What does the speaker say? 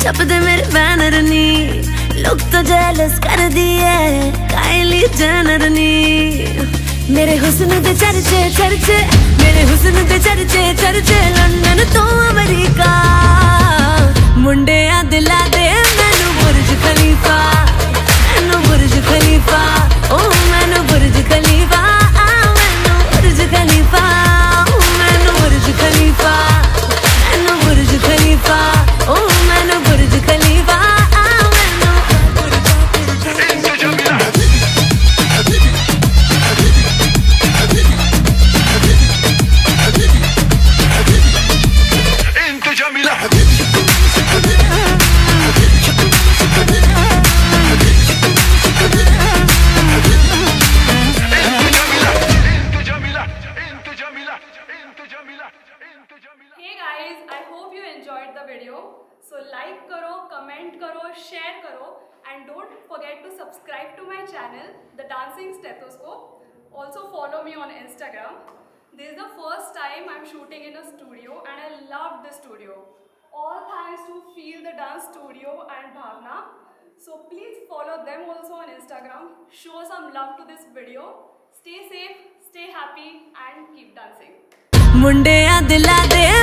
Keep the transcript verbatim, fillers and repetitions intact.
छपदे मेरे बैनर नी, लोग तो जेलस कर दिए काइली जेनर नी। मेरे हुस्न दे चर्चे चर्चे, मेरे हुस्न दे चर्चे चर्चे, लंदन तो अमेरिका मुंडे आ दिला दे मैनू बुर्ज खलीफा, मैनू बुर्ज खलीफा, ओ मैनू बुर्ज खलीफा, मैनू बुर्ज खलीफा, मैनू बुर्ज खलीफा, मैनू बुर्ज खलीफा, ओ मैनू बुर्ज खलीफा। Hey guys, I hope you enjoyed the video. So like करो, comment करो, share करो, and don't forget to subscribe to my channel, The Dancing Stethoscope. Also follow me on Instagram. This is the first time I'm shooting in a studio and I love the studio. All thanks to Feel the Dance Studio and Bhavna. So please follow them also on Instagram. Show some love to this video. Stay safe, stay happy and keep dancing. मुंडे आ दिला दे